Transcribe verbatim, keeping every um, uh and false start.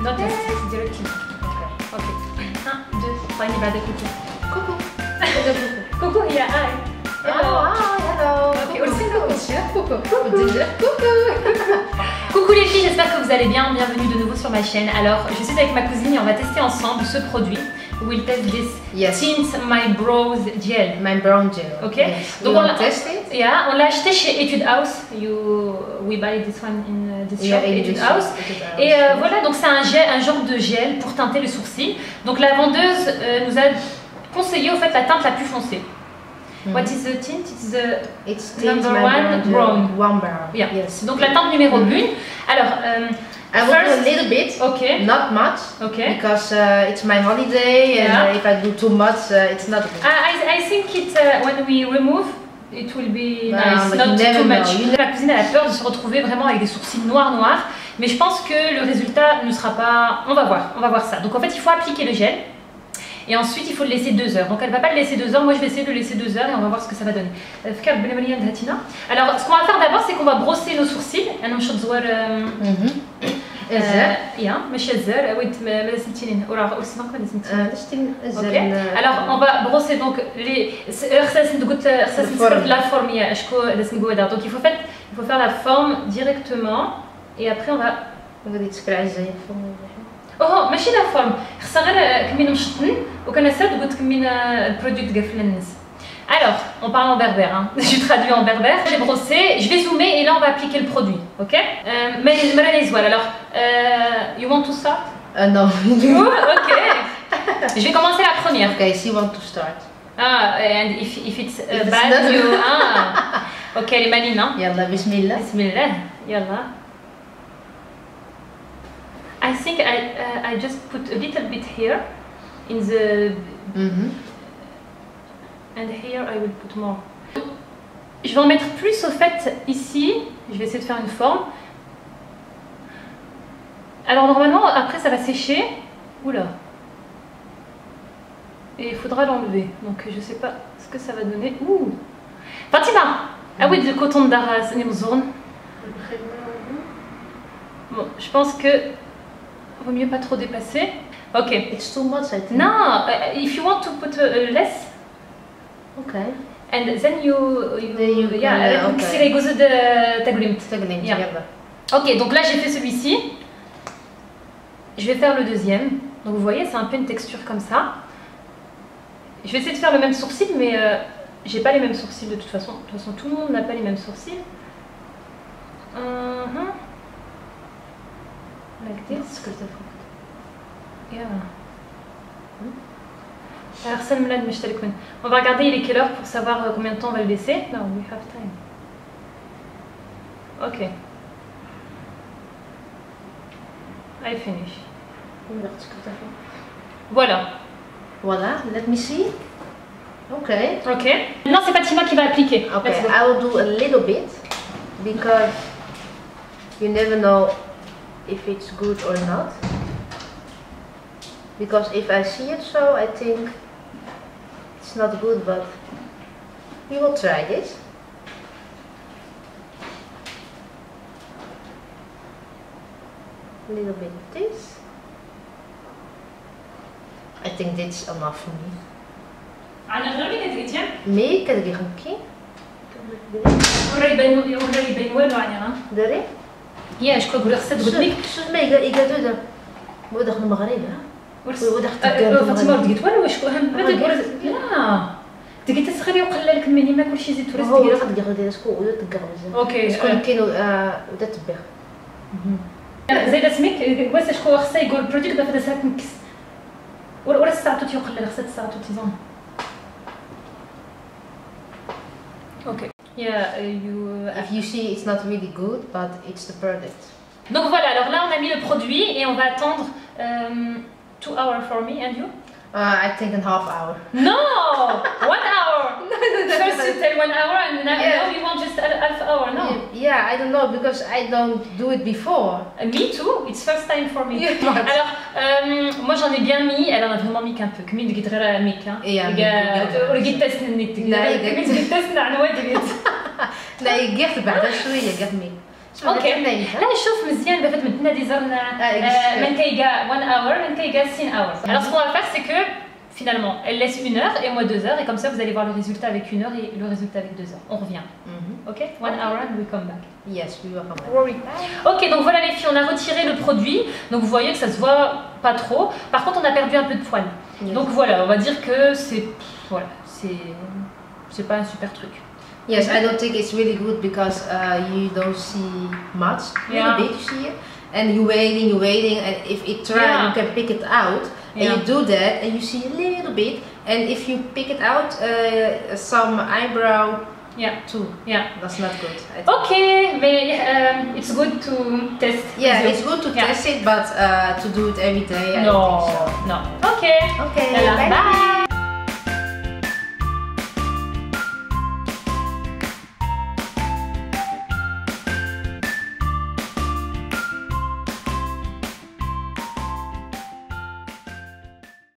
not test directly. Ok. un, deux, trois, il va de coucou. Coucou. Coucou, il y a hi. Hello. Oh, hi, hello. Ok, aussi coucou. Coucou. Coucou. Coucou les filles, j'espère que vous allez bien. Bienvenue de nouveau sur ma chaîne. Alors, je suis avec ma cousine et on va tester ensemble ce produit. We'll test this Yes. Tint My Brows Gel. My brown gel. Ok. Yes. Donc You on want l'a to test it? Yeah, on l'a acheté chez Etude House. You, we buy this one in uh, this Yeah, shop, in Etude this House. shop, Etude House, Et euh, yes. voilà, donc c'est un gel, un genre de gel pour teinter le sourcil. Donc la vendeuse euh, nous a conseillé au fait la teinte la plus foncée. Mm. What is the tint? It's the It's number Tint My one Gel. brown. One brown. Yeah. Yes. Donc la teinte numéro Mm. une. Alors, euh, I will do first, a little bit. ok, Not much. ok. Because uh, it's my holiday, and Yeah. uh, if I do too much, uh, it's not good. I, I think it uh, when we remove, it will be Well, nice, but not you never too much. know. You La cuisine elle a peur de se retrouver vraiment avec des sourcils noirs noirs, mais je pense que le résultat ne sera pas. On va voir, on va voir ça. Donc en fait, il faut appliquer le gel. Et ensuite, il faut le laisser deux heures. Donc, elle ne va pas le laisser deux heures. Moi, je vais essayer de le laisser deux heures et on va voir ce que ça va donner. Alors, ce qu'on va faire d'abord, c'est qu'on va brosser nos sourcils. الزر ماشي الزر ويت ماذا سميتيني وراه اسمك ماذا سميتيني نشتي الزر اوكي alors on va brosser donc les خصاص قلت خصاص نسكر la forme يا اشكو لازم نقول هذا donc il faut faire il faut faire la forme directement et après on va غادي تسكر على الزايد اوه ماشي لا فورم خصها غير كمينا مشطن وكنسات قلت كمينا البرودوي تقفل للناس. Alors, on parle en berbère, hein. Je traduis en berbère. J'ai brossé, je vais zoomer et là on va appliquer le produit, ok? Mais les voilà. Alors, euh, you want to start? Uh, no. Oh, ok. Je vais commencer la première. Okay, she want to start. Ah, and if if it's, uh, If it's bad, not- you ah. Ok, les malines, hein. يلا بسم الله. Bismillah, yalla. I think I uh, I just put a little bit here in the. Mhm. And here I will put more. Je vais en mettre plus au fait ici. Je vais essayer de faire une forme. Alors normalement après ça va sécher. Oula. Et il faudra l'enlever. Donc je sais pas ce que ça va donner. Ouh. Fatima. Ah oui, du coton d'Arras, zone. Bon, je pense que vaut mieux pas trop dépasser. Ok. It's too much, I think. Non, uh, if you want to put uh, less. Okay. And then you, you, Then you yeah, can, uh, avec okay. c'est les gozes de تقليمت. تقليم Yeah. يلا. Ok, donc là j'ai fait celui-ci. Je vais faire le deuxième. Donc vous voyez, c'est un peu une texture comme ça. Je vais essayer de faire le même sourcil, mais euh, j'ai pas les mêmes sourcils de toute façon. De toute façon, tout le monde n'a pas les mêmes sourcils. Uh-huh. Like this. Yeah. On va regarder il est quelle heure pour savoir combien de temps on va le laisser. No, we have time. Ok. I finish. Voilà. Voilà, let me see. Okay. Ok. Non, c'est Fatima qui va appliquer. Okay, Let's go. I will do a little bit because you never know if it's good or not. Because if I see it so, I think it's not good, but we will try this. A little bit of this. I think this is enough for me. أنا غير اللي كتقول تيام. مي كتجي خمكي ورا يبان ورا يبان والو عنها. داري يا شكون قول خصها تقول لك. شوف ما يقادو دا هو داخل المغرب ها فاطمه قلت والو واش اهم لا تقيت تسخري وقلل لك مني ما كلشي زيت ولا هو تقيل قد قال ديال سكو ولا تقرا بزاف اوكي شكون كاين ودا تبع زايده سميك واش شكون خصها يقول البرودكت دابا دازها تنكس ولا ساعتو تيقلل خصها ساعتو تيزون اوكي يا يو if you see it's not really good but it's the product. Donc voilà, alors là on a mis le produit et on va attendre um, two hours for me and you. Uh, I think in half hour. No, one hour. First you tell one hour and now, Yeah. now you want just a half hour. No. Yeah, yeah, I don't know because I don't do it before. Uh, me too. It's first time for me. Yeah, but- Alors euh, moi j'en ai bien mis. Elle en a vraiment mis qu'un peu. Comme il dit que tu mis qu'un. Yeah, Il y a. yeah. Il y a تسنني. لا، Comme il dit تسنن عن وادي. لا يقيت بعدا شويه قال مي اوكي لا شوف مزيان بفات مدنا دي زرنا من كيجا one hour من كيجا six hours. Alors ce qu'on va faire c'est que finalement elle laisse une heure et moi deux heures et comme ça vous allez voir le résultat avec une heure et le résultat avec deux heures. On revient. Mm-hmm. Ok, one okay. hour and we come back. Yes, we will come back. Ok, donc voilà les filles, on a retiré le produit. Donc vous voyez que ça se voit pas trop. Par contre on a perdu un peu de poils. Yes. Donc voilà, on va dire que c'est voilà, c'est c'est pas un super truc. Yes, I don't think it's really good because uh, you don't see much. Yeah. Really big, you see it, and you waiting, you waiting, and if it try, yeah. you can pick it out, and yeah. you do that, and you see a little bit, and if you pick it out, uh, some eyebrow. Yeah, too. Yeah, that's not good. Okay, but um, it's good to test. Yeah, it's good to yeah. test it, but uh, to do it every day. I no, don't think so. no. Okay. Okay. Bye. Bye.